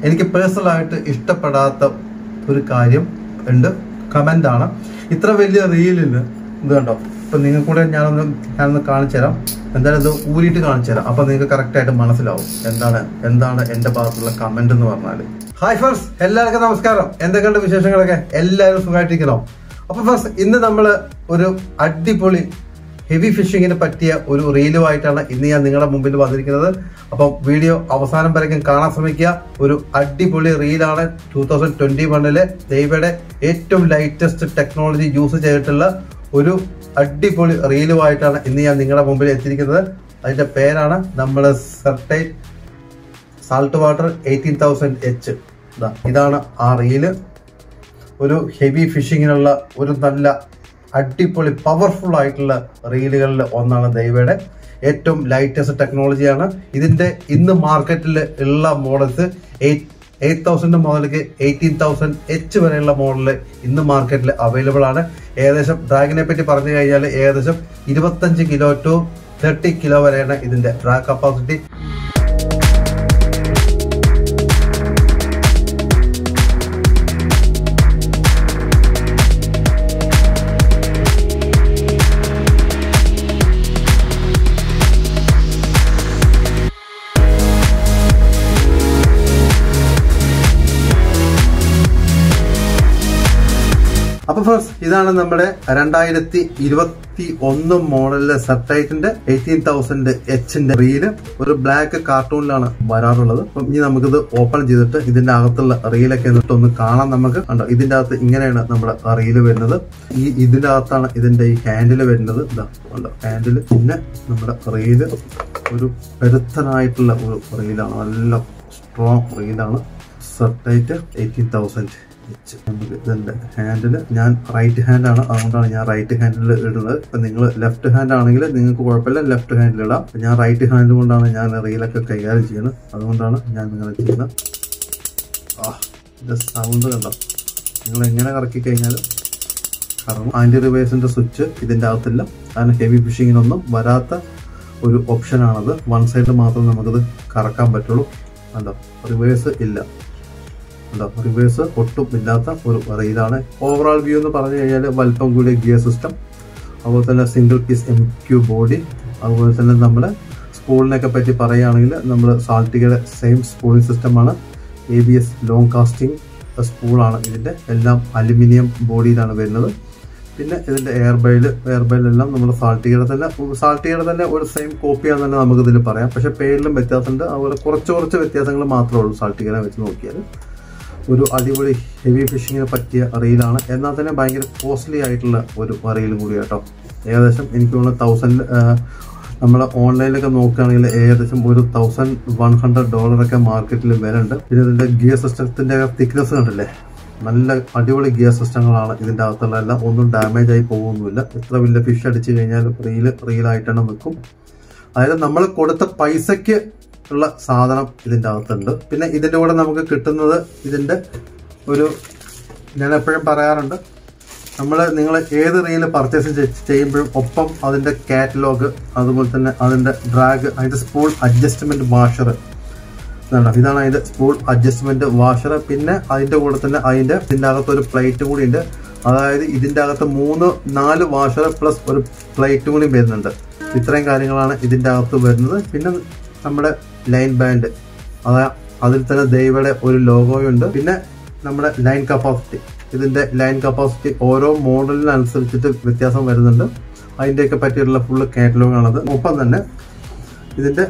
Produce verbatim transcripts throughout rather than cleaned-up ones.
എനിക്ക് പേഴ്സണലായിട്ട് ഇഷ്ടപ്പെടാത്ത ഒരു കാര്യം ഉണ്ട്, കമൻ്റ് ആണ്. ഇത്ര വലിയ റീലിൽ ഇത് കണ്ടോ, ഇപ്പം നിങ്ങൾക്ക് കൂടെ ഞാനൊന്ന് ഞാനൊന്ന് കാണിച്ചു തരാം. എന്തായാലും ഇത് ഊരിയിട്ട് കാണിച്ചു തരാം, അപ്പം നിങ്ങൾക്ക് കറക്റ്റായിട്ട് മനസ്സിലാവും എന്താണ് എന്താണ് എൻ്റെ ഭാഗത്തുള്ള കമൻ്റ് എന്ന് പറഞ്ഞാൽ. ഹായ് ഫസ്റ്റ്, എല്ലാവർക്കും നമസ്കാരം. എന്തൊക്കെയുണ്ട് വിശേഷങ്ങളൊക്കെ? എല്ലാവരും സുഖമായിട്ടിരിക്കണോ? അപ്പോൾ ഫസ്റ്റ് ഇന്ന് നമ്മൾ ഒരു അടിപൊളി ഹെവി ഫിഷിങ്ങിന് പറ്റിയ ഒരു റീലുമായിട്ടാണ് ഇന്ന് ഞാൻ നിങ്ങളുടെ മുമ്പിൽ വന്നിരിക്കുന്നത്. അപ്പം വീഡിയോ അവസാനം വരയ്ക്കും കാണാൻ ശ്രമിക്കുക. ഒരു അടിപൊളി റീലാണ്. ടൂ തൗസൻഡ് ട്വന്റി വണ്ണിലെ ദൈവയുടെ ഏറ്റവും ലൈറ്റസ്റ്റ് ടെക്നോളജി യൂസ് ചെയ്തിട്ടുള്ള ഒരു അടിപൊളി റീലുമായിട്ടാണ് ഇന്ന് ഞാൻ നിങ്ങളുടെ മുമ്പിൽ എത്തിയിരിക്കുന്നത്. അതിന്റെ പേരാണ് നമ്മുടെ Certate salt eighteen thousand H. ഇതാണ് ആ റീല്. ഒരു ഹെവി ഫിഷിങ്ങിനുള്ള ഒരു നല്ല അടിപൊളി പവർഫുൾ ആയിട്ടുള്ള റീലുകളിൽ ഒന്നാണ് ദൈവയുടെ. ഏറ്റവും ലൈറ്റസ്റ്റ് ടെക്നോളജിയാണ്. ഇതിന്റെ ഇന്ന് മാർക്കറ്റിൽ ഉള്ള മോഡൽസ് എയ്റ്റ് എയ്റ്റ് തൗസൻഡ് മുതലേക്ക് എയ്റ്റീൻ തൗസൻഡ് എച്ച് വരെയുള്ള മോഡല് ഇന്ന് മാർക്കറ്റിൽ അവൈലബിൾ ആണ്. ഏകദേശം ഡ്രാഗിനെ പറ്റി പറഞ്ഞു കഴിഞ്ഞാൽ ഏകദേശം ഇരുപത്തഞ്ച് കിലോ ടു തേർട്ടി കിലോ വരെയാണ് ഇതിന്റെ ഡ്രാഗ് കപ്പാസിറ്റി. അപ്പൊ ഫസ്റ്റ് ഇതാണ് നമ്മുടെ രണ്ടായിരത്തി ഇരുപത്തി ഒന്ന് മോഡലിലെ സർട്ടൈറ്റിന്റെ എയ്റ്റീൻ തൗസൻഡ് എച്ചിന്റെ റീല്. ഒരു ബ്ലാക്ക് കാർട്ടൂണിലാണ് വരാറുള്ളത്. അപ്പം ഇനി നമുക്കിത് ഓപ്പൺ ചെയ്തിട്ട് ഇതിന്റെ അകത്തുള്ള റീലൊക്കെ എന്നിട്ട് ഒന്ന് കാണാം. നമുക്ക് കണ്ടോ, ഇതിന്റെ അകത്ത് ഇങ്ങനെയാണ് നമ്മുടെ റീല് വരുന്നത്. ഈ ഇതിന്റെ അകത്താണ് ഇതിന്റെ ഈ ഹാൻഡില് വരുന്നത്. ഇതാ കണ്ടോ ഹാൻഡില്. പിന്നെ നമ്മുടെ റീല് ഒരു പെരുത്തനായിട്ടുള്ള ഒരു റീലാണ്, നല്ല സ്ട്രോങ് റീലാണ്. Certate eighteen thousand H. നമുക്ക് ഇതിന്റെ ഹാൻഡില്, ഞാൻ റൈറ്റ് ഹാൻഡ് ആണ്, അതുകൊണ്ടാണ് ഞാൻ റൈറ്റ് ഹാൻഡിൽ ഇടുന്നത്. ഇപ്പൊ നിങ്ങൾ ലെഫ്റ്റ് ഹാൻഡ് ആണെങ്കിൽ നിങ്ങൾക്ക് കുഴപ്പമില്ല, ലെഫ്റ്റ് ഹാൻഡിൽ ഇടാം. ഞാൻ റൈറ്റ് ഹാൻഡ് കൊണ്ടാണ് ഞാൻ റീലൊക്കെ കൈകാര്യം ചെയ്യുന്നത്, അതുകൊണ്ടാണ് ഞാൻ ഇങ്ങനെ ചെയ്യുന്നത്. ആ ഇതിന്റെ സൗണ്ട് കണ്ടോ, നിങ്ങൾ എങ്ങനെ കറക്കി കഴിഞ്ഞാലും കറങ്ങും. ആന്റി റിവേഴ്സിന്റെ സ്വിച്ച് ഇതിന്റെ അകത്തില്ല, കാരണം ഹെവി ഫിഷിങ്ങിനൊന്നും വരാത്ത ഒരു ഓപ്ഷനാണത്. വൺ സൈഡ് മാത്രം നമുക്കത് കറക്കാൻ പറ്റുള്ളൂ. കണ്ടോ, റിവേഴ്സ് ഇല്ല. റിവേഴ്സ് ഒട്ടും ഇല്ലാത്ത ഒരു റീലാണ്. ഓവറോൾ വ്യൂ എന്ന് പറഞ്ഞു കഴിഞ്ഞാൽ വലിപ്പം കൂടിയ ഗിയർ സിസ്റ്റം, അതുപോലെ തന്നെ single piece M Q body, അതുപോലെ തന്നെ നമ്മുടെ സ്പൂളിനൊക്കെ പറ്റി പറയുകയാണെങ്കിൽ നമ്മൾ സാൾട്ടിഗയുടെ സെയിം സ്പൂളിംഗ് സിസ്റ്റമാണ്. A B S long casting സ്പൂളാണ് ഇതിൻ്റെ. എല്ലാം അലുമിനിയം ബോഡിയിലാണ് വരുന്നത്. പിന്നെ ഇതിൻ്റെ എയർ ബൈൽ എയർ ബൈലെല്ലാം നമ്മുടെ സാൾട്ടിഗയുടെ തന്നെ സാൾട്ടിഗയുടെ തന്നെ ഒരു സെയിം കോപ്പിയാണെന്ന് തന്നെ നമുക്കിതിൽ പറയാം. പക്ഷേ പേരിലും വ്യത്യാസമുണ്ട്. അതുപോലെ കുറച്ച് കുറച്ച് വ്യത്യാസങ്ങൾ മാത്രമേ ഉള്ളൂ സാൾട്ടിഗയെ വെച്ച് നോക്കിയാൽ. ഒരു അടിപൊളി ഹെവി ഫിഷിങ്ങിനെ പറ്റിയ റീലാണ്, എന്നാൽ തന്നെ ഭയങ്കര കോസ്റ്റ്ലി ആയിട്ടുള്ള ഒരു റീലും കൂടി കേട്ടോ. ഏകദേശം എനിക്ക് തോന്നുന്നു തൗസൻഡ് നമ്മൾ ഓൺലൈനിലൊക്കെ നോക്കുകയാണെങ്കിൽ ഏകദേശം ഒരു തൗസൻഡ് വൺ ഹൺഡ്രഡ് ഡോളറൊക്കെ മാർക്കറ്റിൽ വരുന്നുണ്ട്. പിന്നെ ഇതിൻ്റെ ഗിയർ സിസ്റ്റത്തിൻ്റെ തിക്നെസ് കണ്ടില്ലേ, നല്ല അടിപൊളി ഗിയർ സിസ്റ്റങ്ങളാണ് ഇതിൻ്റെ അകത്തുള്ള. എല്ലാം ഒന്നും ഡാമേജ് ആയി പോകുന്നില്ല. എത്ര വലിയ ഫിഷ് അടിച്ചു കഴിഞ്ഞാൽ റീല് റീലായിട്ടാണ് നിൽക്കും. അതായത് നമ്മൾ കൊടുത്ത പൈസയ്ക്ക് ഉള്ള സാധനം ഇതിൻ്റെ അകത്തുണ്ട്. പിന്നെ ഇതിൻ്റെ കൂടെ നമുക്ക് കിട്ടുന്നത് ഇതിൻ്റെ ഒരു, ഞാൻ എപ്പോഴും പറയാറുണ്ട്, നമ്മൾ നിങ്ങൾ ഏത് റീല് പർച്ചേസ് ചെയ്യുമ്പോഴും ഒപ്പം അതിൻ്റെ കാറ്റലോഗ്, അതുപോലെ തന്നെ അതിൻ്റെ ഡ്രാഗ്, അതിൻ്റെ സ്പൂൾ അഡ്ജസ്റ്റ്മെൻറ്റ് വാഷർ ഇതാണ്. ഇതാണ് അതിൻ്റെ സ്പൂൾ അഡ്ജസ്റ്റ്മെൻറ്റ് വാഷർ. പിന്നെ അതിൻ്റെ കൂടെ തന്നെ അതിൻ്റെ ഇതിൻ്റെ അകത്തൊരു പ്ലേറ്റ് കൂടി ഉണ്ട്. അതായത് ഇതിൻ്റെ അകത്ത് മൂന്ന് നാല് വാഷർ പ്ലസ് ഒരു പ്ലേറ്റ് കൂടി വരുന്നുണ്ട്. ഇത്രയും കാര്യങ്ങളാണ് ഇതിൻ്റെ അകത്ത് വരുന്നത്. പിന്നെ നമ്മുടെ ലൈൻ ബാൻഡ്, അതാ അതിൽ തന്നെ ദൈവയുടെ ഒരു ലോഗോയുണ്ട്. പിന്നെ നമ്മുടെ ലൈൻ കപ്പാസിറ്റി, ഇതിന്റെ ലൈൻ കപ്പാസിറ്റി ഓരോ മോഡലിനനുസരിച്ചിട്ട് വ്യത്യാസം വരുന്നുണ്ട്. അതിൻ്റെയൊക്കെ പറ്റിയിട്ടുള്ള ഫുള്ള് കാറ്റലോഗാണത്. ഒപ്പം തന്നെ ഇതിന്റെ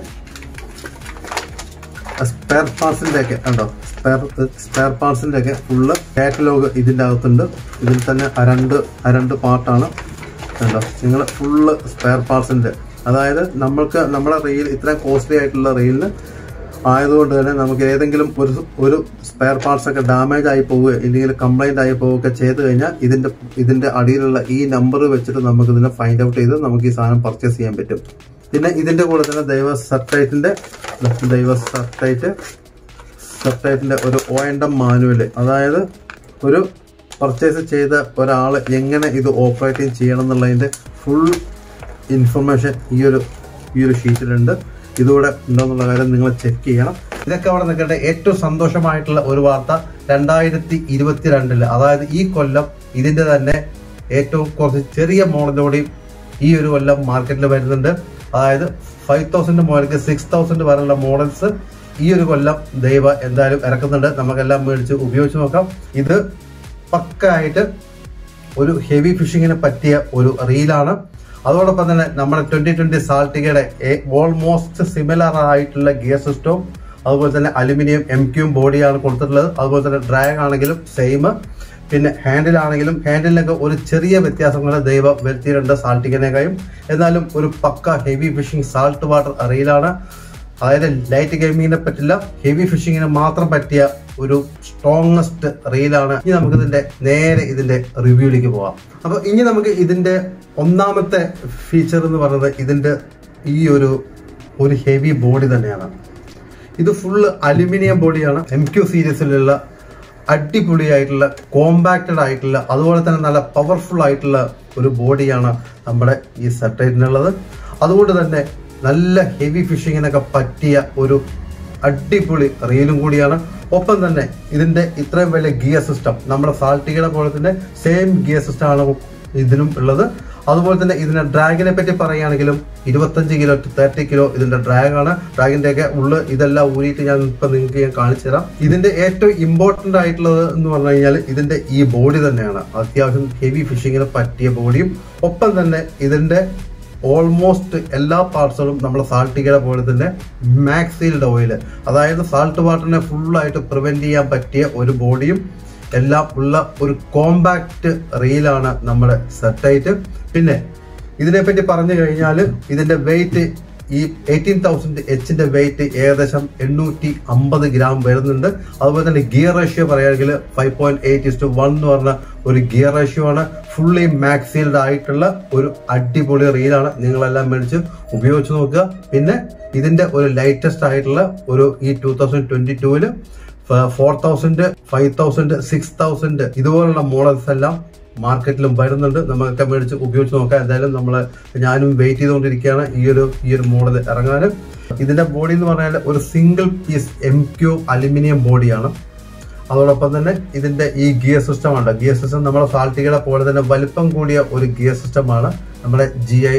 സ്പെയർ പാർട്സിന്റെ ഒക്കെ ഉണ്ടോ, സ്പെയർ സ്പെയർ പാർട്സിന്റെ ഒക്കെ ഫുള്ള് കാറ്റലോഗ് ഇതിൻ്റെ അകത്തുണ്ട്. ഇതിൽ തന്നെ രണ്ട് രണ്ട് പാർട്ടാണ് ഉണ്ടോ. നിങ്ങൾ ഫുള്ള് സ്പെയർ പാർട്സിന്റെ, അതായത് നമ്മൾക്ക് നമ്മുടെ റീൽ ഇത്രയും കോസ്റ്റ്ലി ആയിട്ടുള്ള റീലിന് ആയതുകൊണ്ട് തന്നെ നമുക്ക് ഏതെങ്കിലും ഒരു ഒരു സ്പെയർ പാർട്സ് ഒക്കെ ഡാമേജ് ആയി പോവുക ഇല്ലെങ്കിൽ കംപ്ലൈന്റ് ആയി പോവുകയൊക്കെ ചെയ്ത് കഴിഞ്ഞാൽ ഇതിന്റെ ഇതിന്റെ അടിയിലുള്ള ഈ നമ്പർ വെച്ചിട്ട് നമുക്ക് ഇതിനെ ഫൈൻഡ് ഔട്ട് ചെയ്ത് നമുക്ക് ഈ സാധനം പർച്ചേസ് ചെയ്യാൻ പറ്റും. പിന്നെ ഇതിന്റെ കൂടെ തന്നെ ദൈവ സർട്ടൈറ്റിന്റെ ദൈവ സർട്ടൈറ്റ് സർട്ടൈറ്റിന്റെ ഒരു ഒ ആൻഡ് എം മാനുവൽ, അതായത് ഒരു പർച്ചേസ് ചെയ്ത ഒരാൾ എങ്ങനെ ഇത് ഓപ്പറേറ്റ് ചെയ്യണം എന്നുള്ളതിന്റെ ഫുൾ ഇൻഫർമേഷൻ ഈ ഒരു ഈ ഒരു ഷീറ്റിലുണ്ട്. ഇതുകൂടെ ഉണ്ടോന്നുള്ള കാര്യം നിങ്ങൾ ചെക്ക് ചെയ്യണം. ഇതൊക്കെ അവിടെ നിൽക്കേണ്ട ഏറ്റവും സന്തോഷമായിട്ടുള്ള ഒരു വാർത്ത രണ്ടായിരത്തി ഇരുപത്തിരണ്ടില് അതായത് ഈ കൊല്ലം ഇതിന്റെ തന്നെ ഏറ്റവും കുറച്ച് ചെറിയ മോഡലോടെയും ഈ ഒരു കൊല്ലം മാർക്കറ്റിൽ വരുന്നുണ്ട്. അതായത് ഫൈവ് തൗസൻഡ് മുതൽക്ക് സിക്സ് തൗസൻഡ് വരെയുള്ള മോഡൽസ് ഈ ഒരു കൊല്ലം ദൈവ എന്തായാലും ഇറക്കുന്നുണ്ട്. നമുക്കെല്ലാം മേടിച്ച് ഉപയോഗിച്ച് നോക്കാം. ഇത് പക്കായിട്ട് ഒരു ഹെവി ഫിഷിങ്ങിന് പറ്റിയ ഒരു റീലാണ്. അതോടൊപ്പം തന്നെ നമ്മുടെ ട്വന്റി ട്വന്റി സാൾട്ടികയുടെ ഓൾമോസ്റ്റ് സിമിലർ ആയിട്ടുള്ള ഗിയർ സിസ്റ്റവും അതുപോലെ തന്നെ അലുമിനിയം എം ക്യൂം ബോഡിയാണ് കൊടുത്തിട്ടുള്ളത്. അതുപോലെ തന്നെ ഡ്രാഗ് ആണെങ്കിലും സെയിം, പിന്നെ ഹാൻഡിലാണെങ്കിലും ഹാൻഡിലിനൊക്കെ ഒരു ചെറിയ വ്യത്യാസങ്ങൾ ദൈവം വരുത്തിയിട്ടുണ്ട് സാൾട്ടികനേക്കായും. എന്നാലും ഒരു പക്ക ഹെവി ഫിഷിംഗ് സാൾട്ട് വാട്ടർ റീലാണ്. അതായത് ലൈറ്റ് ഗെയിമിങ്ങിനെ പറ്റില്ല, ഹെവി ഫിഷിങ്ങിന് മാത്രം പറ്റിയ ഒരു സ്ട്രോങ്ങസ്റ്റ് റീലാണ്. ഇനി നമുക്ക് ഇതിന്റെ നേരെ ഇതിന്റെ റിവ്യൂയിലേക്ക് പോവാം. അപ്പൊ ഇനി നമുക്ക് ഇതിന്റെ ഒന്നാമത്തെ ഫീച്ചർ എന്ന് പറയുന്നത് ഇതിന്റെ ഈ ഒരു ഒരു ഹെവി ബോഡി തന്നെയാണ്. ഇത് ഫുള്ള് അലുമിനിയം ബോഡിയാണ്. എം ക്യു സീരീസിലുള്ള അടിപൊളിയായിട്ടുള്ള കോമ്പാക്റ്റഡ് ആയിട്ടുള്ള അതുപോലെ തന്നെ നല്ല പവർഫുൾ ആയിട്ടുള്ള ഒരു ബോഡിയാണ് നമ്മുടെ ഈ സെർട്ടേറ്റിനുള്ളത്. അതുകൊണ്ട് തന്നെ നല്ല ഹെവി ഫിഷിങ്ങിനൊക്കെ പറ്റിയ ഒരു അടിപൊളി റീലും കൂടിയാണ്. ഒപ്പം തന്നെ ഇതിന്റെ ഇത്രയും വലിയ ഗിയർ സിസ്റ്റം നമ്മുടെ സാൾട്ടികയുടെ പോലെ തന്നെ സെയിം ഗിയർ സിസ്റ്റം ആണ് ഇതിനും ഉള്ളത്. അതുപോലെ തന്നെ ഇതിന്റെ ഡ്രാഗിനെ പറ്റി പറയുകയാണെങ്കിലും ഇരുപത്തഞ്ച് കിലോ ടു തേർട്ടി കിലോ ഇതിന്റെ ഡ്രാഗ് ആണ്. ഡ്രാഗിന്റെ ഒക്കെ ഉള്ളു ഇതെല്ലാം ഊരിയിട്ട് ഞാൻ ഇപ്പൊ നിങ്ങൾക്ക് ഞാൻ കാണിച്ചു തരാം. ഇതിന്റെ ഏറ്റവും ഇമ്പോർട്ടന്റ് ആയിട്ടുള്ളത് എന്ന് പറഞ്ഞു കഴിഞ്ഞാൽ ഇതിന്റെ ഈ ബോഡി തന്നെയാണ്. അത്യാവശ്യം ഹെവി ഫിഷിങ്ങിന് പറ്റിയ ബോഡിയും ഒപ്പം തന്നെ ഇതിന്റെ ഓൾമോസ്റ്റ് എല്ലാ പാർട്സുകളും നമ്മുടെ സാൾട്ടികയുടെ പോലെ തന്നെ മാക്സീൽഡ് ഓയിൽ, അതായത് സാൾട്ട് വാട്ടറിനെ ഫുള്ളായിട്ട് പ്രിവെന്റ് ചെയ്യാൻ പറ്റിയ ഒരു ബോഡിയും എല്ലാം ഉള്ള ഒരു കോമ്പാക്ട് റീലാണ് നമ്മുടെ സെർട്ടേറ്റ്. പിന്നെ ഇതിനെപ്പറ്റി പറഞ്ഞു കഴിഞ്ഞാൽ ഇതിന്റെ വെയിറ്റ് ഈ എയ്റ്റീൻ തൗസൻഡ് എച്ചിന്റെ വെയിറ്റ് ഏകദേശം എണ്ണൂറ്റി അമ്പത് ഗ്രാം വരുന്നുണ്ട്. അതുപോലെ തന്നെ ഗിയർ റേഷ്യോ പറയുകയാണെങ്കിൽ five point eight is to one എന്ന് പറഞ്ഞ ഒരു ഗിയർ റേഷ്യോ ആണ്. ഫുള്ളി മാക്സീൽഡ് ആയിട്ടുള്ള ഒരു അടിപൊളി റീലാണ്. നിങ്ങളെല്ലാം മേടിച്ച് ഉപയോഗിച്ച് നോക്കുക. പിന്നെ ഇതിന്റെ ഒരു ലേറ്റസ്റ്റ് ആയിട്ടുള്ള ഒരു ഈ ടൂ തൗസൻഡ് ട്വന്റി ടൂവില് four thousand five thousand six thousand ഇതുപോലുള്ള മോഡൽസ് എല്ലാം മാർക്കറ്റിലും വരുന്നുണ്ട്. നമുക്കൊക്കെ മേടിച്ച് ഉപയോഗിച്ച് നോക്കാം. എന്തായാലും നമ്മൾ ഞാനും വെയിറ്റ് ചെയ്തുകൊണ്ടിരിക്കുകയാണ് ഈ ഒരു ഈ ഒരു മോഡൽ ഇറങ്ങാൻ. ഇതിന്റെ ബോഡി എന്ന് പറഞ്ഞാൽ ഒരു single piece M Q aluminium ബോഡിയാണ്. അതോടൊപ്പം തന്നെ ഇതിന്റെ ഈ ഗിയർ സിസ്റ്റം ആണ്. ഗിയർ സിസ്റ്റം നമ്മുടെ സാൾട്ടികയുടെ പോലെ തന്നെ വലിപ്പം കൂടിയ ഒരു ഗിയർ സിസ്റ്റമാണ്. നമ്മുടെ ജി ഐ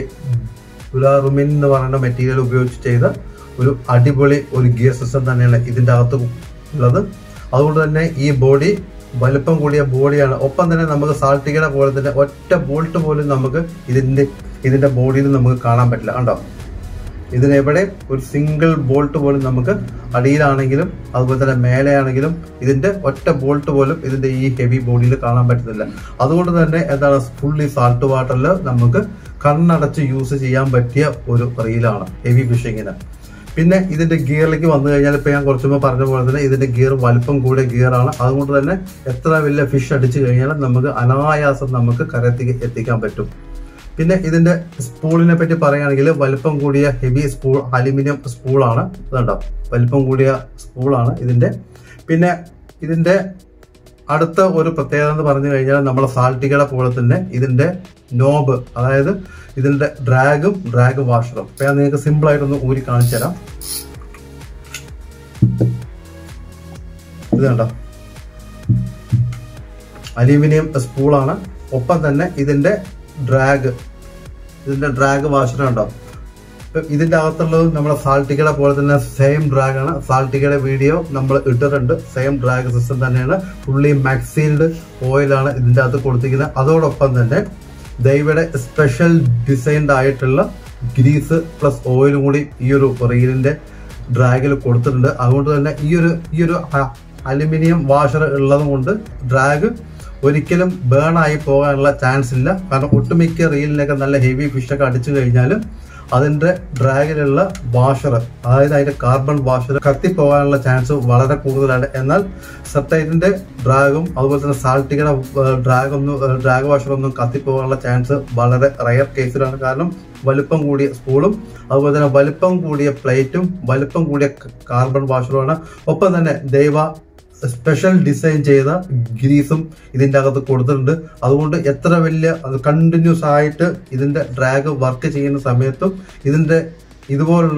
ഉലാറുമിൻ എന്ന് പറയുന്ന മെറ്റീരിയൽ ഉപയോഗിച്ച് ചെയ്ത ഒരു അടിപൊളി ഒരു ഗിയർ സിസ്റ്റം തന്നെയാണ് ഇതിന്റെ അകത്ത് ഉള്ളത്. അതുകൊണ്ട് തന്നെ ഈ ബോഡി വലിപ്പം കൂടിയ ബോഡിയാണ്. ഒപ്പം തന്നെ നമുക്ക് സാൾട്ടികയുടെ പോലെ തന്നെ ഒറ്റ ബോൾട്ട് പോലും നമുക്ക് ഇതിന്റെ ഇതിന്റെ ബോഡിയിൽ നമുക്ക് കാണാൻ പറ്റില്ല. കണ്ടോ, ഇതിനെവിടെ ഒരു സിംഗിൾ ബോൾട്ട് പോലും നമുക്ക് അടിയിലാണെങ്കിലും അതുപോലെ തന്നെ മേലെയാണെങ്കിലും ഇതിന്റെ ഒറ്റ ബോൾട്ട് പോലും ഇതിന്റെ ഈ ഹെവി ബോഡിയിൽ കാണാൻ പറ്റുന്നില്ല. അതുകൊണ്ട് തന്നെ എന്താണ് ഫുള്ളി സാൾട്ട് വാട്ടറിൽ നമുക്ക് കണ്ണടച്ച് യൂസ് ചെയ്യാൻ പറ്റിയ ഒരു റീലാണ് ഹെവി ഫിഷിങ്ങിന്. പിന്നെ ഇതിന്റെ ഗിയറിലേക്ക് വന്നു കഴിഞ്ഞാൽ ഇപ്പൊ ഞാൻ കുറച്ച് മുമ്പ് പറഞ്ഞ പോലെ തന്നെ ഇതിന്റെ ഗിയർ വലിപ്പം കൂടിയ ഗിയറാണ്. അതുകൊണ്ട് തന്നെ എത്ര വലിയ ഫിഷ് അടിച്ചു കഴിഞ്ഞാൽ നമുക്ക് അനായാസം നമുക്ക് കരത്തേക്ക് എത്തിക്കാൻ പറ്റും. പിന്നെ ഇതിന്റെ സ്പൂളിനെ പറ്റി പറയുകയാണെങ്കിൽ വലിപ്പം കൂടിയ ഹെവി സ്പൂൾ അലുമിനിയം സ്പൂളാണ്. ഇതുണ്ടോ, വലിപ്പം കൂടിയ സ്പൂളാണ് ഇതിന്റെ. പിന്നെ ഇതിന്റെ അടുത്ത ഒരു പ്രത്യേകത എന്ന് പറഞ്ഞു കഴിഞ്ഞാൽ നമ്മളെ സാൾട്ടികയുടെ പോലെ തന്നെ ഇതിന്റെ നോബ്, അതായത് ഇതിന്റെ ഡ്രാഗും ഡ്രാഗ് വാഷറും. അപ്പൊ ഞാൻ നിങ്ങൾക്ക് സിമ്പിൾ ആയിട്ടൊന്ന് ഊരി കാണിച്ചു തരാം. ഇത് കണ്ടോ, അലൂമിനിയം സ്പൂളാണ്. ഒപ്പം തന്നെ ഇതിന്റെ ഡ്രാഗ് ഇതിന്റെ ഡ്രാഗ് വാഷർ കണ്ടോ. ഇതിന്റെ അകത്തുള്ളത് നമ്മുടെ സാൾട്ടികയുടെ പോലെ തന്നെ സെയിം ഡ്രാഗ് ആണ്. സാൾട്ടികയുടെ വീഡിയോ നമ്മൾ ഇട്ടിട്ടുണ്ട്. സെയിം ഡ്രാഗ് സിസ്റ്റം തന്നെയാണ്. ഫുള്ളി മാക്സീൽഡ് ഓയിലാണ് ഇതിന്റെ അകത്ത് കൊടുത്തിരിക്കുന്നത്. അതോടൊപ്പം തന്നെ ദൈവയുടെ സ്പെഷ്യൽ ഡിസൈൻഡ് ആയിട്ടുള്ള ഗ്രീസ് പ്ലസ് ഓയിലും കൂടി ഈ ഒരു റീലിന്റെ ഡ്രാഗിൽ കൊടുത്തിട്ടുണ്ട്. അതുകൊണ്ട് തന്നെ ഈ ഒരു ഈ ഒരു അലുമിനിയം വാഷർ ഉള്ളത് കൊണ്ട് ഡ്രാഗ് ഒരിക്കലും ബേൺ ആയി പോകാനുള്ള ചാൻസ് ഇല്ല. കാരണം ഒട്ടുമിക്ക റീലിനൊക്കെ നല്ല ഹെവി ഫിഷൊക്കെ അടിച്ചു കഴിഞ്ഞാൽ അതിന്റെ ഡ്രാഗിലുള്ള വാഷർ, അതായത് അതിന്റെ കാർബൺ വാഷർ കത്തിപ്പോകാനുള്ള ചാൻസ് വളരെ കൂടുതലാണ്. എന്നാൽ സെർട്ടേറ്റിന്റെ ഡ്രാഗും അതുപോലെ തന്നെ സാൾട്ടികയുടെ ഡ്രാഗൊന്നും ഡ്രാഗ് വാഷറൊന്നും കത്തിപ്പോകാനുള്ള ചാൻസ് വളരെ റയർ കേസിലാണ്. കാരണം വലുപ്പം കൂടിയ സ്പൂളും അതുപോലെ തന്നെ വലുപ്പം കൂടിയ പ്ലേറ്റും വലുപ്പം കൂടിയ കാർബൺ വാഷറുമാണ്. ഒപ്പം തന്നെ ദൈവ സ്പെഷ്യൽ ഡിസൈൻ ചെയ്ത ഗ്രീസും ഇതിന്റെ അകത്ത് കൊടുത്തിട്ടുണ്ട്. അതുകൊണ്ട് എത്ര വലിയ അത് കണ്ടിന്യൂസ് ആയിട്ട് ഇതിന്റെ ഡ്രാഗ് വർക്ക് ചെയ്യുന്ന സമയത്തും ഇതിന്റെ ഇതുപോലുള്ള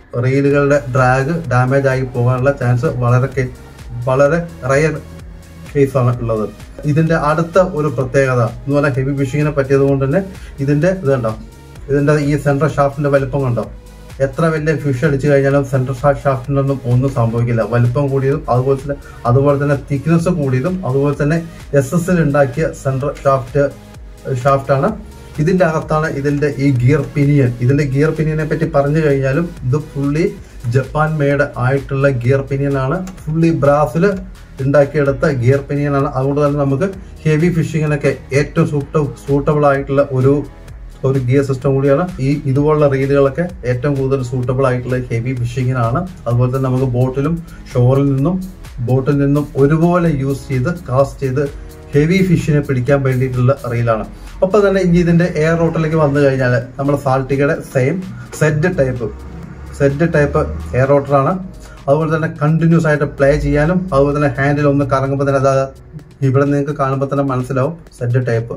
റീലുകളുടെ ഡ്രാഗ് ഡാമേജ് ആയി പോകാനുള്ള ചാൻസ് വളരെ വളരെ റയർ കേസാണ് ഉള്ളത്. ഇതിന്റെ അടുത്ത ഒരു പ്രത്യേകത എന്ന് പറഞ്ഞാൽ ഹെവി ഫിഷിങ്ങിനെ പറ്റിയത് കൊണ്ട് തന്നെ ഇതിന്റെ ഇത് കണ്ടോ, ഇതിന്റെ ഈ സെൻട്രൽ ഷാഫ്റ്റിന്റെ വലിപ്പം കണ്ടോ, എത്ര വലിയ ഫിഷ് അടിച്ചു കഴിഞ്ഞാലും സെൻട്രൽ ഷാഫ്റ്റിനൊന്നും ഒന്നും സംഭവിക്കില്ല. വലിപ്പം കൂടിയതും അതുപോലെ തന്നെ അതുപോലെ തന്നെ തിക്നെസ് കൂടിയതും അതുപോലെ തന്നെ എസ് എസിൽ ഉണ്ടാക്കിയ സെൻട്രൽ ഷാഫ്റ്റ് ഷാഫ്റ്റാണ്. ഇതിന്റെ അകത്താണ് ഇതിന്റെ ഈ ഗിയർ പിനിയൻ. ഇതിന്റെ ഗിയർ പിനിയനെ പറ്റി പറഞ്ഞു കഴിഞ്ഞാലും ഇത് ഫുള്ളി ജപ്പാൻ മെയ്ഡ് ആയിട്ടുള്ള ഗിയർ പിനിയൻ ആണ്. ഫുള്ളി ബ്രാസിൽ ഉണ്ടാക്കിയെടുത്ത ഗിയർ പിനിയൻ ആണ്. അതുകൊണ്ട് തന്നെ നമുക്ക് ഹെവി ഫിഷിങ്ങിനൊക്കെ ഏറ്റവും സൂട്ട സൂട്ടബിൾ ആയിട്ടുള്ള ഒരു ഒരു ഗിയർ സിസ്റ്റം കൂടിയാണ്. ഈ ഇതുപോലുള്ള റീലുകളൊക്കെ ഏറ്റവും കൂടുതൽ സൂട്ടബിൾ ആയിട്ടുള്ള ഹെവി ഫിഷിങ്ങിനാണ്. അതുപോലെ തന്നെ നമുക്ക് ബോട്ടിലും ഷോറിൽ നിന്നും ബോട്ടിൽ നിന്നും ഒരുപോലെ യൂസ് ചെയ്ത് കാസ്റ്റ് ചെയ്ത് ഹെവി ഫിഷിനെ പിടിക്കാൻ വേണ്ടിയിട്ടുള്ള റീലാണ്. ഒപ്പം തന്നെ ഇനി ഇതിന്റെ എയർ റോട്ടിലേക്ക് വന്നു കഴിഞ്ഞാൽ നമ്മുടെ സാൾട്ടികയുടെ same Z type Z type air റോട്ടറാണ്. അതുപോലെ തന്നെ കണ്ടിന്യൂസ് ആയിട്ട് പ്ലേ ചെയ്യാനും അതുപോലെ തന്നെ ഹാൻഡിൽ ഒന്ന് കറങ്ങുമ്പോൾ തന്നെ അത് ഇവിടെ നിങ്ങൾക്ക് കാണുമ്പോൾ തന്നെ മനസ്സിലാവും സെഡ് ടൈപ്പ്.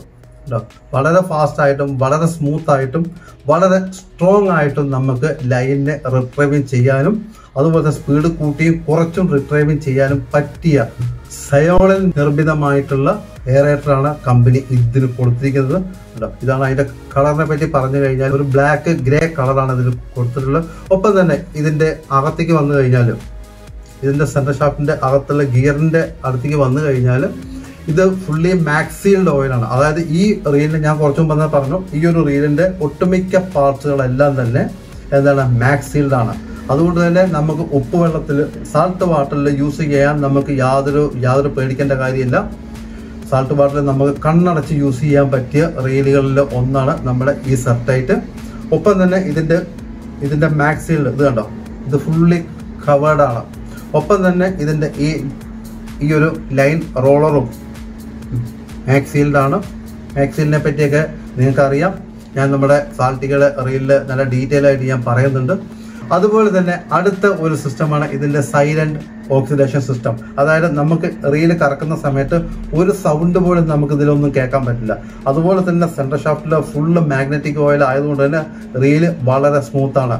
വളരെ ഫാസ്റ്റ് ആയിട്ടും വളരെ സ്മൂത്ത് ആയിട്ടും വളരെ സ്ട്രോങ് ആയിട്ടും നമുക്ക് ലൈനിനെ റിട്രൈവിങ് ചെയ്യാനും അതുപോലെ സ്പീഡ് കൂട്ടിയും കുറച്ചും റിട്രൈവിങ് ചെയ്യാനും പറ്റിയ സയോണിൽ നിർമ്മിതമായിട്ടുള്ള എയറേറ്ററാണ് കമ്പനി ഇതിന് കൊടുത്തിരിക്കുന്നത്. ഇതാണ് അതിന്റെ കളറിനെ പറ്റി പറഞ്ഞു കഴിഞ്ഞാൽ ഒരു ബ്ലാക്ക് ഗ്രേ കളറാണ് ഇതിൽ കൊടുത്തിട്ടുള്ളത്. ഒപ്പം തന്നെ ഇതിന്റെ അകത്തേക്ക് വന്നു കഴിഞ്ഞാൽ ഇതിന്റെ സെൻട്രൽ ഷാഫ്റ്റിന്റെ അകത്തുള്ള ഗിയറിന്റെ അടുത്തേക്ക് വന്നു കഴിഞ്ഞാൽ ഇത് ഫുള്ളി മാക്സീൽഡ് ഓയിലാണ്. അതായത് ഈ റീലിന് ഞാൻ കുറച്ചും മുമ്പ് പറഞ്ഞു ഈ ഒരു റീലിന്റെ ഒട്ടുമിക്ക പാർട്സുകളെല്ലാം തന്നെ എന്താണ് മാക്സീൽഡ് ആണ്. അതുകൊണ്ട് തന്നെ നമുക്ക് ഉപ്പുവെള്ളത്തിൽ സാൾട്ട് വാട്ടറിൽ യൂസ് ചെയ്യാൻ നമുക്ക് യാതൊരു യാതൊരു പേടിക്കേണ്ട കാര്യമില്ല. സാൾട്ട് വാട്ടറിൽ നമുക്ക് കണ്ണടച്ച് യൂസ് ചെയ്യാൻ പറ്റിയ റീലുകളിൽ ഒന്നാണ് നമ്മുടെ ഈ സർട്ടൈറ്റ്. ഒപ്പം തന്നെ ഇതിന്റെ ഇതിന്റെ മാക്സീൽഡ് ഇത് കണ്ടോ, ഇത് ഫുള്ളി കവേർഡ് ആണ്. ഒപ്പം തന്നെ ഇതിന്റെ ഈ ഈ ഒരു ലൈൻ റോളറും മാക്സീൽഡ് ആണ്. മാക്സീലിനെ പറ്റിയൊക്കെ നിങ്ങൾക്ക് അറിയാം, ഞാൻ നമ്മുടെ സാൾട്ടികളുടെ റീലിൽ നല്ല ഡീറ്റെയിൽ ആയിട്ട് ഞാൻ പറയുന്നുണ്ട്. അതുപോലെ തന്നെ അടുത്ത ഒരു സിസ്റ്റമാണ് ഇതിന്റെ സൈലന്റ് ഓക്സിഡേഷൻ സിസ്റ്റം. അതായത് നമുക്ക് റീല് കറക്കുന്ന സമയത്ത് ഒരു സൗണ്ട് പോലും നമുക്ക് ഇതിലൊന്നും കേൾക്കാൻ പറ്റില്ല. അതുപോലെ തന്നെ സെൻട്രൽ ഷാഫ്റ്റിലെ ഫുള്ള് മാഗ്നറ്റിക് ഓയിൽ ആയതുകൊണ്ട് തന്നെ റീല് വളരെ സ്മൂത്ത് ആണ്.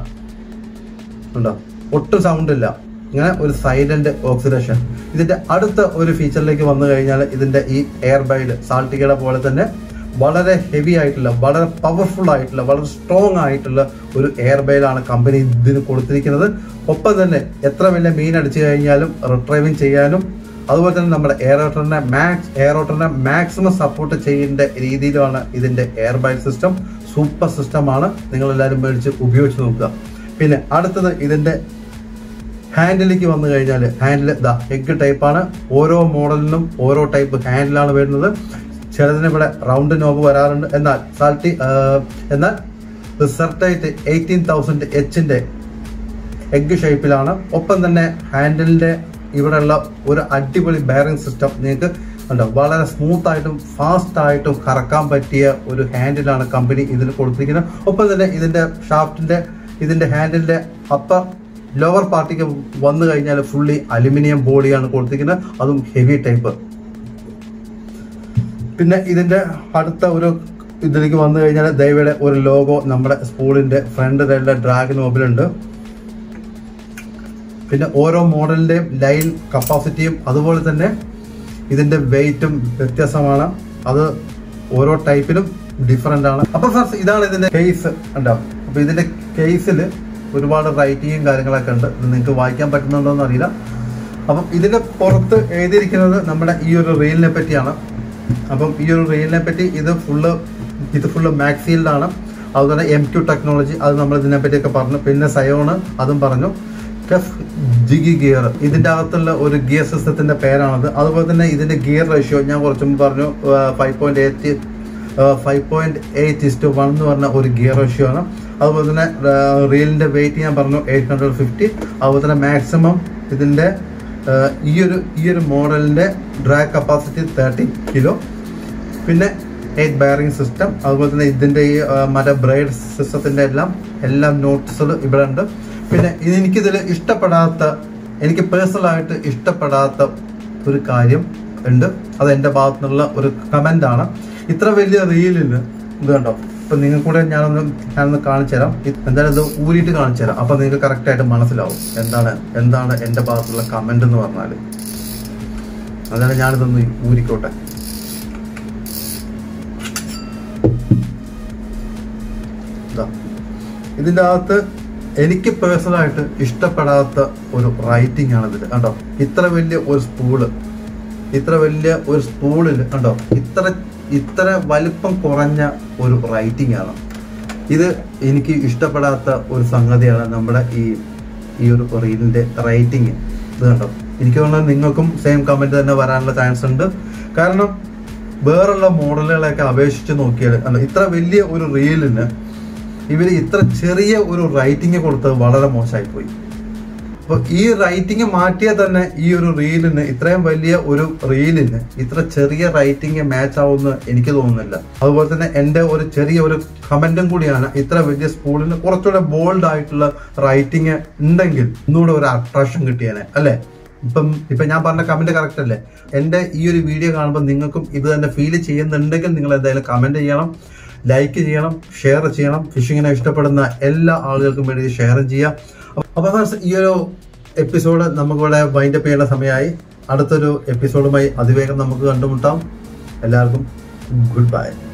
ഉണ്ടോ, ഒട്ടും സൗണ്ട് ഇല്ല. ഇങ്ങനെ ഒരു സൈലന്റ് ഓക്സിഡേഷൻ. ഇതിന്റെ അടുത്ത ഒരു ഫീച്ചറിലേക്ക് വന്നു കഴിഞ്ഞാൽ ഇതിന്റെ ഈ എയർ ബൈഡ് സാൾട്ടികയുടെ പോലെ തന്നെ വളരെ ഹെവി ആയിട്ടുള്ള വളരെ പവർഫുൾ ആയിട്ടുള്ള വളരെ സ്ട്രോങ് ആയിട്ടുള്ള ഒരു എയർ ബൈലാണ് കമ്പനി ഇതിന് കൊടുത്തിരിക്കുന്നത്. ഒപ്പം തന്നെ എത്ര വലിയ മീൻ അടിച്ചു കഴിഞ്ഞാലും റിട്രൈവിങ് ചെയ്യാനും അതുപോലെ തന്നെ നമ്മുടെ എയർ റോട്ടറിനെ മാക്സ് എയർ റോട്ടറിനെ മാക്സിമം സപ്പോർട്ട് ചെയ്യേണ്ട രീതിയിലാണ് ഇതിന്റെ എയർ ബൈഡ് സിസ്റ്റം. സൂപ്പർ സിസ്റ്റമാണ്, നിങ്ങൾ എല്ലാവരും മേടിച്ച് ഉപയോഗിച്ച് നോക്കുക. പിന്നെ അടുത്തത് ഇതിന്റെ ഹാൻഡിലേക്ക് വന്നു കഴിഞ്ഞാൽ ഹാൻഡിൽ ദാ എഗ് ടൈപ്പാണ്. ഓരോ മോഡലിനും ഓരോ ടൈപ്പ് ഹാൻഡിലാണ് വരുന്നത്. ചിലതിന് ഇവിടെ റൗണ്ട് നോബ് വരാറുണ്ട്. എന്നാൽ സാൾട്ടി എന്നാൽ സെർട്ടൈറ്റ് എയ്റ്റീൻ തൗസൻഡ് എച്ചിന്റെ എഗ് ഷേപ്പിലാണ്. ഒപ്പം തന്നെ ഹാൻഡിലിന്റെ ഇവിടെയുള്ള ഒരു അടിപൊളി ബെയറിംഗ് സിസ്റ്റം നിങ്ങൾക്ക് ഉണ്ടോ, വളരെ സ്മൂത്ത് ആയിട്ടും ഫാസ്റ്റ് ആയിട്ടും കറക്കാൻ പറ്റിയ ഒരു ഹാൻഡിലാണ് കമ്പനി ഇതിന് കൊടുത്തിരിക്കുന്നത്. ഒപ്പം തന്നെ ഇതിന്റെ ഷാഫ്റ്റിന്റെ ഇതിന്റെ ഹാൻഡിലിന്റെ അപ്പർ ലോവർ പാർട്ടിക്ക് വന്നു കഴിഞ്ഞാൽ ഫുള്ളി അലുമിനിയം ബോഡിയാണ് കൊടുത്തിരിക്കുന്നത്, അതും ഹെവി ടൈപ്പ്. പിന്നെ ഇതിന്റെ അടുത്ത ഒരു ഇതിലേക്ക് വന്നു കഴിഞ്ഞാൽ ദൈവയുടെ ഒരു ലോഗോ നമ്മുടെ സ്പൂളിന്റെ ഫ്രണ്ട് സൈഡിലെ ഡ്രാഗ് നോബിലുണ്ട്. പിന്നെ ഓരോ മോഡലിന്റെയും ലൈൻ കപ്പാസിറ്റിയും അതുപോലെ തന്നെ ഇതിന്റെ വെയിറ്റും വ്യത്യാസമാണ്. അത് ഓരോ ടൈപ്പിലും ഡിഫറെന്റ് ആണ്. അപ്പൊ ഫസ്റ്റ് ഇതാണ് ഇതിന്റെ കേസ് ഉണ്ടാവും. അപ്പൊ ഇതിന്റെ കേസിൽ ഒരുപാട് റൈറ്റിങ്ങും കാര്യങ്ങളൊക്കെ ഉണ്ട്. ഇത് നിങ്ങൾക്ക് വായിക്കാൻ പറ്റുന്നുണ്ടോ എന്ന് അറിയില്ല. അപ്പം ഇതിന്റെ പുറത്ത് എഴുതിയിരിക്കുന്നത് നമ്മുടെ ഈ ഒരു റീലിനെ പറ്റിയാണ്. അപ്പം ഈ ഒരു റീലിനെ പറ്റി ഇത് ഫുള്ള് ഇത് ഫുള്ള് മാക്സീൽഡ് ആണ്. അതുപോലെ എം ക്യു ടെക്നോളജി അത് നമ്മൾ ഇതിനെ പറ്റിയൊക്കെ പറഞ്ഞു. പിന്നെ സയോണ് അതും പറഞ്ഞു. ടെഫ് ജിഗി ഗിയർ ഇതിന്റെ അകത്തുള്ള ഒരു ഗിയർ സിസ്റ്റത്തിന്റെ പേരാണത്. അതുപോലെ തന്നെ ഇതിന്റെ ഗിയർ റേഷ്യോ ഞാൻ കുറച്ചു മുമ്പ് പറഞ്ഞു five point eight five point eight is to one എന്ന് പറഞ്ഞ ഒരു ഗിയർ റേഷ്യോ ആണ്. അതുപോലെ തന്നെ റീലിന്റെ വെയിറ്റ് ഞാൻ പറഞ്ഞു എയ്റ്റ് ഹൺഡ്രഡ് ഫിഫ്റ്റി. അതുപോലെ തന്നെ മാക്സിമം ഇതിന്റെ ഈ ഒരു ഈ ഒരു മോഡലിന്റെ ഡ്രാഗ് കപ്പാസിറ്റി തേർട്ടി കിലോ. പിന്നെ എയ്റ്റ് ബെയറിംഗ് സിസ്റ്റം. അതുപോലെ തന്നെ ഇതിന്റെ ഈ മറ്റേ ബ്രൈഡ് സിസ്റ്റത്തിന്റെ എല്ലാം എല്ലാം നോട്ട്സുകൾ ഇവിടെ ഉണ്ട്. പിന്നെ എനിക്കിതിൽ ഇഷ്ടപ്പെടാത്ത എനിക്ക് പേഴ്സണലായിട്ട് ഇഷ്ടപ്പെടാത്ത ഒരു കാര്യം ഉണ്ട്. അത് എൻ്റെ ഭാഗത്തു നിന്നുള്ള ഒരു കമന്റ് ആണ്. ഇത്ര വലിയ റീലിന് ഇത് കണ്ടോ, ഇപ്പൊ നിങ്ങൾ കൂടെ ഞാനൊന്ന് ഞാനൊന്ന് കാണിച്ചു തരാം. എന്തായാലും ഇത് ഊരിയിട്ട് കാണിച്ചു തരാം. അപ്പൊ നിങ്ങൾക്ക് കറക്റ്റ് ആയിട്ട് മനസ്സിലാവും എന്താണ് എന്താണ് എന്റെ ഭാഗത്തുള്ള കമന്റ് എന്ന് പറഞ്ഞാല്. അതാണ് ഞാനിതൊന്ന് ഊരിക്കോട്ടെ. ഇതിൻ്റെ അകത്ത് എനിക്ക് പേഴ്സണലായിട്ട് ഇഷ്ടപ്പെടാത്ത ഒരു റൈറ്റിംഗ് ആണ് ഇതിൽ. കണ്ടോ, ഇത്ര വലിയ ഒരു സ്പൂള്, ഇത്ര വലിയ ഒരു സ്പൂളിൽ കണ്ടോ ഇത്ര ഇത്ര വലിപ്പം കുറഞ്ഞ ഒരു റൈറ്റിംഗ് ആണ് ഇത്. എനിക്ക് ഇഷ്ടപ്പെടാത്ത ഒരു സംഗതിയാണ് നമ്മുടെ ഈ ഈ ഒരു റീലിന്റെ റൈറ്റിംഗ്. ഇത് കണ്ടോ, എനിക്ക് തോന്നുന്നത് നിങ്ങൾക്കും സെയിം കമന്റ് തന്നെ വരാനുള്ള ചാൻസ് ഉണ്ട്. കാരണം വേറുള്ള മോഡലുകളെയൊക്കെ അപേക്ഷിച്ച് നോക്കിയാൽ അല്ല, ഇത്ര വലിയ ഒരു റീലിന് ഇവർ ഇത്ര ചെറിയ ഒരു റൈറ്റിംഗ് കൊടുത്തത് വളരെ മോശമായി പോയി. അപ്പൊ ഈ റൈറ്റിംഗ് മാറ്റിയാൽ തന്നെ ഈ ഒരു റീലിന്, ഇത്രയും വലിയ ഒരു റീലിന് ഇത്ര ചെറിയ റൈറ്റിംഗ് മാച്ച് ആവുമെന്ന് എനിക്ക് തോന്നുന്നില്ല. അതുപോലെ തന്നെ എന്റെ ഒരു ചെറിയ ഒരു കമന്റും കൂടിയാണ്, ഇത്ര വലിയ സ്പൂളിന് കുറച്ചുകൂടെ ബോൾഡ് ആയിട്ടുള്ള റൈറ്റിംഗ് ഉണ്ടെങ്കിൽ ഒന്നുകൂടെ ഒരു അട്രാക്ഷൻ കിട്ടിയേനെ അല്ലെ. ഇപ്പം ഇപ്പൊ ഞാൻ പറഞ്ഞ കമന്റ് കറക്റ്റ് അല്ലേ? എന്റെ ഈ ഒരു വീഡിയോ കാണുമ്പോൾ നിങ്ങൾക്കും ഇത് തന്നെ ഫീൽ ചെയ്യുന്നുണ്ടെങ്കിൽ നിങ്ങൾ എന്തായാലും കമന്റ് ചെയ്യണം, ലൈക്ക് ചെയ്യണം, ഷെയർ ചെയ്യണം. ഫിഷിങ്ങിനെ ഇഷ്ടപ്പെടുന്ന എല്ലാ ആളുകൾക്കും വേണ്ടി ഷെയർ ചെയ്യാം. അപ്പൊ ഈ ഒരു എപ്പിസോഡ് നമുക്കിവിടെ വൈൻഡപ്പ് ചെയ്യേണ്ട സമയമായി. അടുത്തൊരു എപ്പിസോഡുമായി അതിവേഗം നമുക്ക് കണ്ടുമുട്ടാം. എല്ലാവർക്കും ഗുഡ് ബൈ.